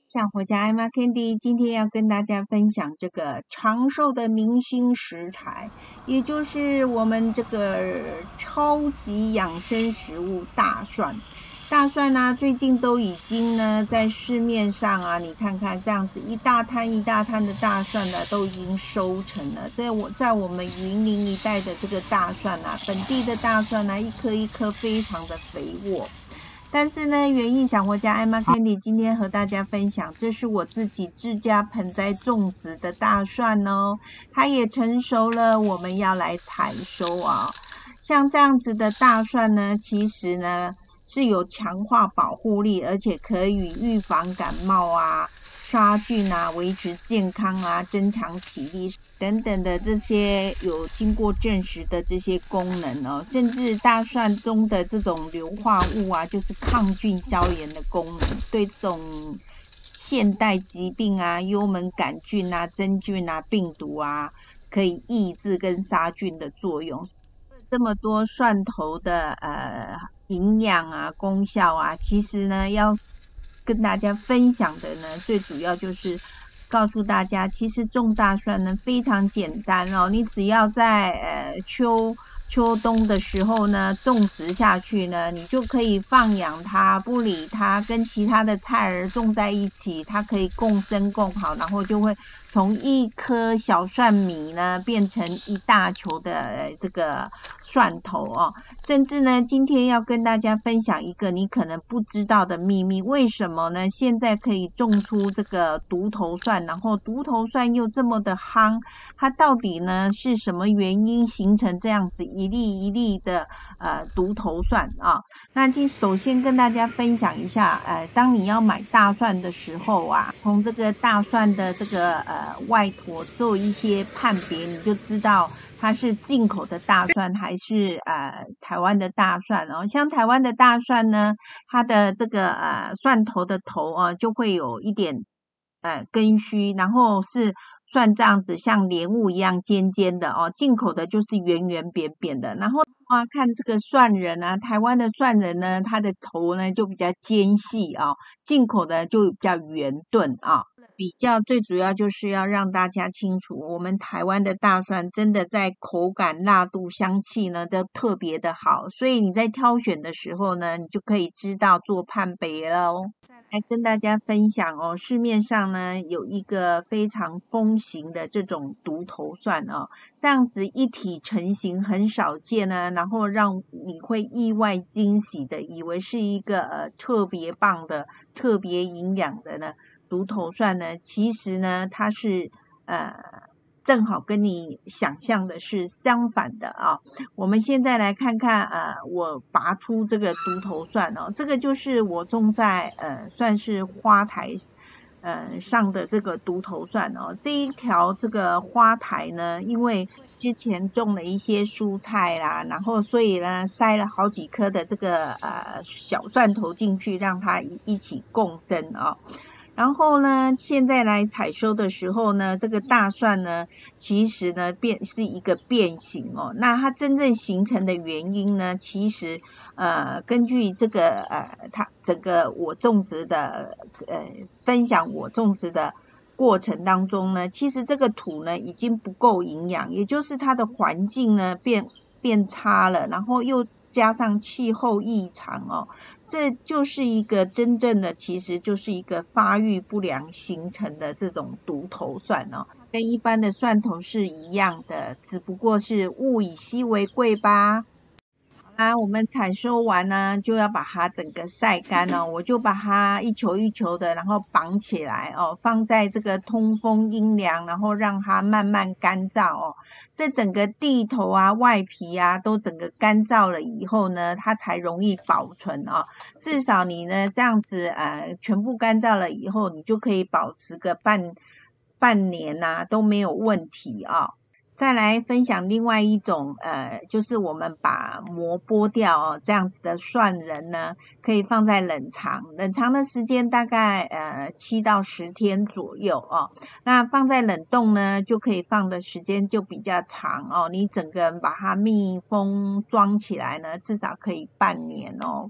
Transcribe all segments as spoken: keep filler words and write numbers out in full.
想回家艾玛 Candy 今天要跟大家分享这个长寿的明星食材，也就是我们这个超级养生食物大蒜。大蒜呢、啊，最近都已经呢在市面上啊，你看看这样子一大滩一大滩的大蒜呢，都已经收成了。在我在我们云林一带的这个大蒜啊，本地的大蒜呢、啊，一颗一颗非常的肥沃。但是呢，园艺小活家艾玛 Candy 今天和大家分享，这是我自己自家盆栽种植的大蒜哦，它也成熟了，我们要来采收啊。像这样子的大蒜呢，其实呢是有强化保护力，而且可以预防感冒啊、杀菌啊、维持健康啊、增强体力等等的这些有经过证实的这些功能哦，甚至大蒜中的这种硫化物啊，就是抗菌消炎的功能，对这种现代疾病啊、幽门杆菌啊、真菌啊、病毒啊，可以抑制跟杀菌的作用。这么多蒜头的呃营养啊、功效啊，其实呢要跟大家分享的呢，最主要就是告诉大家，其实种大蒜呢非常简单哦，你只要在呃秋秋冬的时候呢种植下去呢，你就可以放养它，不理它，跟其他的菜儿种在一起，它可以共生共好，然后就会从一颗小蒜米呢变成一大球的、呃、这个蒜头哦。甚至呢，今天要跟大家分享一个你可能不知道的秘密，为什么呢？现在可以种出这个独头蒜，然后独头蒜又这么的夯，它到底呢是什么原因形成这样子一粒一粒的呃独头蒜啊？那就首先跟大家分享一下，呃，当你要买大蒜的时候啊，从这个大蒜的这个呃外坨做一些判别，你就知道它是进口的大蒜还是呃台湾的大蒜哦。像台湾的大蒜呢，它的这个呃蒜头的头啊就会有一点呃根须，然后是蒜这样子像莲雾一样尖尖的哦，进口的就是圆圆扁扁的。然后啊，看这个蒜仁啊，台湾的蒜仁呢，它的头呢就比较尖细啊，进口的就比较圆钝啊。比较最主要就是要让大家清楚，我们台湾的大蒜真的在口感、辣度、香气呢都特别的好，所以你在挑选的时候呢，你就可以知道做判别了哦。来跟大家分享哦，市面上呢有一个非常风行的这种独头蒜哦，这样子一体成型很少见呢，然后让你会意外惊喜的，以为是一个呃特别棒的、特别营养的呢。独头蒜呢，其实呢，它是呃，正好跟你想象的是相反的啊。我们现在来看看，呃，我拔出这个独头蒜哦，这个就是我种在呃，算是花台呃上的这个独头蒜哦。这一条这个花台呢，因为之前种了一些蔬菜啦，然后所以呢塞了好几颗的这个呃小蒜头进去，让它一起共生啊、哦。然后呢，现在来采收的时候呢，这个大蒜呢，其实呢变是一个变形哦。那它真正形成的原因呢，其实呃，根据这个呃，它整个我种植的呃分享我种植的过程当中呢，其实这个土呢已经不够营养，也就是它的环境呢变变差了，然后又加上气候异常哦。这就是一个真正的，其实就是一个发育不良形成的这种独头蒜哦，跟一般的蒜头是一样的，只不过是物以稀为贵吧。啊，我们采收完呢，就要把它整个晒干哦。我就把它一球一球的，然后绑起来哦，放在这个通风阴凉，然后让它慢慢干燥哦。这整个蒂头啊、外皮啊都整个干燥了以后呢，它才容易保存哦。至少你呢这样子呃，全部干燥了以后，你就可以保持个半半年呐、啊、都没有问题啊、哦。再来分享另外一种，呃，就是我们把膜剥掉哦，这样子的蒜仁呢，可以放在冷藏，冷藏的时间大概呃七到十天左右哦。那放在冷冻呢，就可以放的时间就比较长哦。你整个把它密封装起来呢，至少可以半年哦。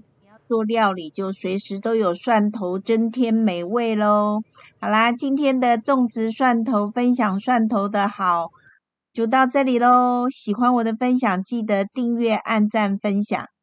做料理，就随时都有蒜头增添美味咯。好啦，今天的种植蒜头分享蒜头的好就到这里咯。喜欢我的分享，记得订阅、按赞、分享。